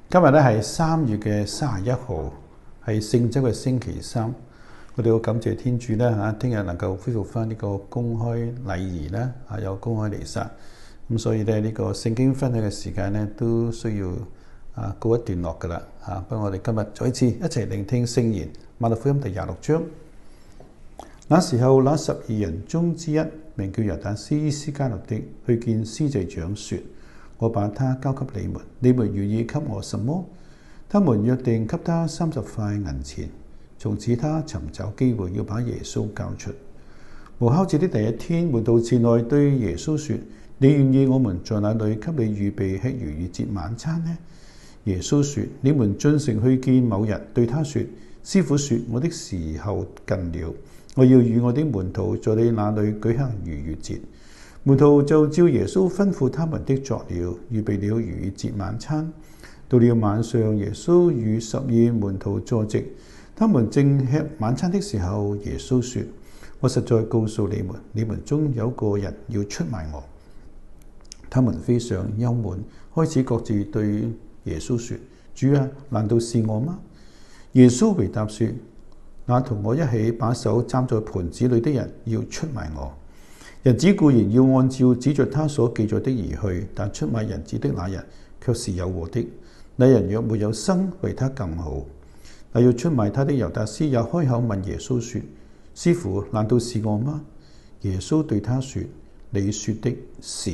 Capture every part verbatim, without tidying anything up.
今日咧係三月嘅三十一號，係聖週嘅星期三。我哋好感謝天主啦嚇，聽日能夠恢復翻呢個公開禮儀啦，啊有公開彌撒。咁所以咧呢個聖經分享嘅時間咧都需要啊告一段落噶啦嚇。不過我哋今日再一次一齊聆聽聖言，馬太福音第廿六章。那時候，那十二人中之一，名叫猶達斯斯加略的，去見司祭長說：我把他交給你們，你們願意給我什麼？他們約定給他三十塊銀錢。從此他尋找機會要把耶穌交出。無酵節的第一天，門徒前來對耶穌說：你願意我們在那裏給你預備吃逾越節晚餐呢？耶穌說：你們進城去見某人，對他說：師傅說我的時候近了，我要與我的門徒在你那裏舉行逾越節。門徒就照耶穌吩咐他們的作了，預備了逾越節晚餐。到了晚上，耶穌與十二門徒坐席，他們正吃晚餐的時候，耶穌說：我實在告訴你們，你們中有個人要出賣我。他們非常憂悶，開始各自對耶穌說：主啊，難道是我嗎？耶穌回答說：那同我一起把手蘸在盤子裏的人要出賣我。人子固然要按照指着他所記載的而去，但出賣人子的那人卻是有禍的。那人若沒有生，為他更好。那要出賣他的猶達斯也開口問耶穌說：師傅，難道是我嗎？耶穌對他說：你說的是。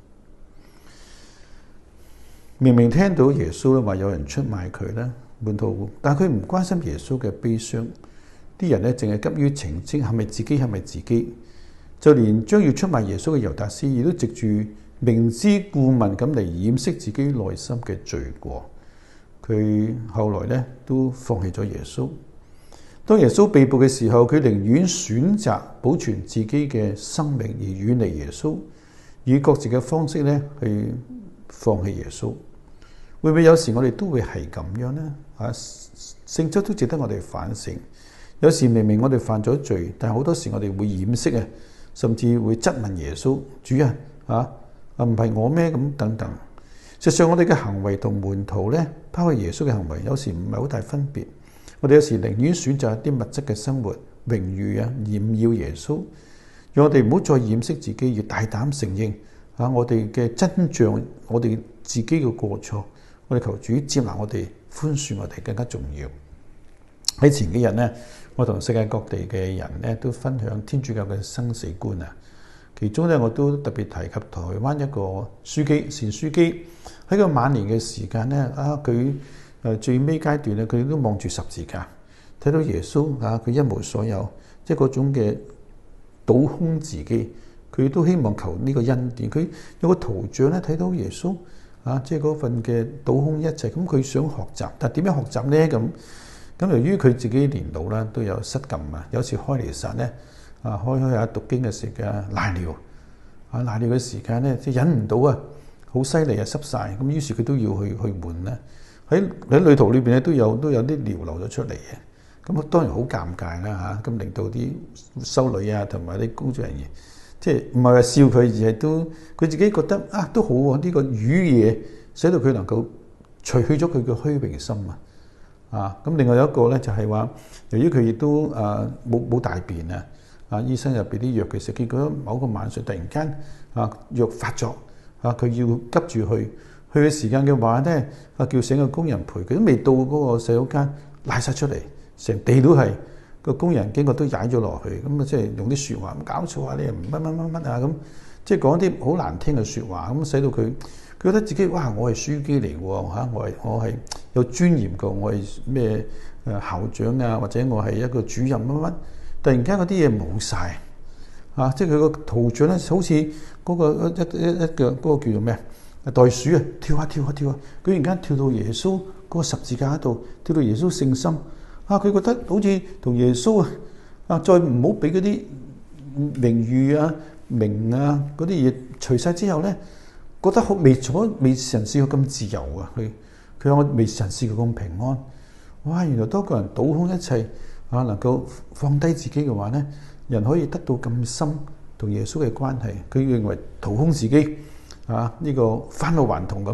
明明聽到耶穌話有人出賣佢咧，門徒，但佢唔關心耶穌嘅悲傷。啲人咧淨係急於澄清係咪自己係咪自己。就連將要出賣耶穌嘅猶達斯，亦都藉住明知故問咁嚟掩飾自己內心嘅罪過。佢後來咧都放棄咗耶穌。當耶穌被捕嘅時候，佢寧願選擇保存自己嘅生命而遠離耶穌，以各自嘅方式咧去放棄耶穌。會唔會有時我哋都會係咁樣呢？啊，聖週都值得我哋反省。有時明明我哋犯咗罪，但係好多時我哋會掩飾啊。甚至會質問耶穌：主啊，啊唔係我咩？咁等等。實際上我哋嘅行為同門徒咧，拋棄耶穌嘅行為，有時唔係好大分別。我哋有時寧願選擇一啲物質嘅生活、榮譽啊，而唔要耶穌。讓我哋唔好再掩飾自己，要大膽承認啊我哋嘅真相，我哋自己嘅過錯。我哋求主接納我哋，寬恕我哋更加重要。喺前幾日咧，我同世界各地嘅人咧都分享天主教嘅生死觀啊。其中咧，我都特別提及台灣一個書記單書記喺個晚年嘅時間咧，啊佢誒最尾階段咧，佢都望住十字架，睇到耶穌啊，佢一無所有，即係嗰種嘅倒空自己，佢都希望求呢個恩典。佢有個圖像咧，睇到耶穌啊，即係嗰份嘅倒空一切，咁佢想學習，但點樣學習咧？咁咁由於佢自己年老啦，都有失禁啊，有時開彌撒咧，啊開開下讀經嘅時間瀨尿，啊瀨尿嘅時間咧，即係忍唔到啊，好犀利啊，濕晒。咁於是佢都要去去換咧。喺喺旅途裏邊咧，都有都有啲尿流咗出嚟嘅。咁當然好尷尬啦嚇，咁令到啲修女啊同埋啲工作人員，即係唔係話笑佢，而係都佢自己覺得啊都好喎，呢個瘀嘢使到佢能夠除去咗佢嘅虛榮心啊。啊，咁另外有一個咧就係話，由於佢亦都誒冇冇大便啊，啊醫生又俾啲藥佢食，結果某個晚上突然間啊藥發作，啊佢要急住去去嘅時間嘅話咧，啊叫醒個工人陪佢，都未到嗰個洗手間，瀨晒出嚟，成地都係。個工人經過都踩咗落去，咁啊即係用啲説話，唔搞錯啊，你又唔乜乜乜乜啊咁，即係講啲好難聽嘅説話，咁使到佢。佢覺得自己哇，我係書記嚟喎嚇，我係我係有尊嚴過，我係咩誒校長啊，或者我係一個主任乜乜。突然間嗰啲嘢冇晒，啊！即係佢個圖像咧，好似嗰個一一一個嗰個叫做咩啊？袋鼠啊，跳下跳下跳下，居然間跳到耶穌嗰個十字架度，跳到耶穌聖心啊！佢覺得好似同耶穌啊啊，再唔好俾嗰啲名譽啊、名啊嗰啲嘢除晒之後咧。覺得好未咗未曾試過咁自由啊！佢佢話我未曾試過咁平安。哇！原來多個人倒空一切啊，能夠放低自己嘅話咧，人可以得到咁深同耶穌嘅關係。佢認為掏空自己啊，呢、這個返老還童咁樣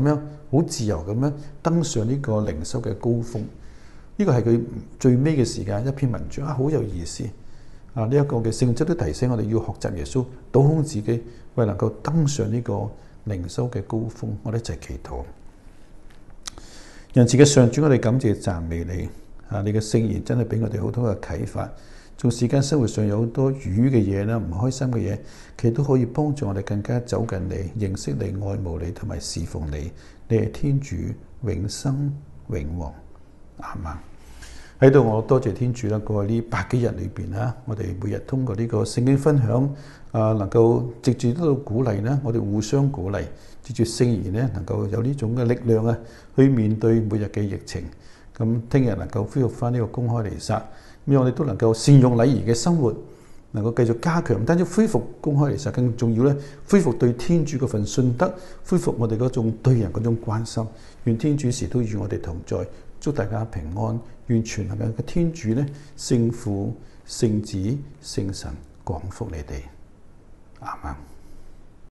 好自由咁樣登上呢個靈修嘅高峰。呢個係佢最尾嘅時間，一篇文章啊，好有意思啊！呢一個嘅性質都提醒我哋要學習耶穌，倒空自己，為能夠登上呢個靈修嘅高峰。我哋一齊祈禱。仁慈嘅上主，我哋感謝讚美你啊！你嘅聖言真係俾我哋好多嘅啟發。從時間生活上有好多瘀嘅嘢啦，唔開心嘅嘢，其實都可以幫助我哋更加走近你、認識你、愛慕你同埋侍奉你。你係天主，永生永王。阿們。喺度，我多謝天主啦！過去呢百幾日裏邊啦，我哋每日通過呢個聖經分享，啊，能夠藉住得到鼓勵啦，我哋互相鼓勵，藉住聖言咧，能夠有呢種嘅力量啊，去面對每日嘅疫情。咁聽日能夠恢復翻呢個公開彌撒，咁我哋都能夠善用禮儀嘅生活，能夠繼續加強，唔單止恢復公開彌撒，更重要咧，恢復對天主嗰份信德，恢復我哋嗰種對人嗰種關心。願天主時都與我哋同在。祝大家平安，願全能嘅天主呢，聖父、聖子、聖神降福你哋。阿們。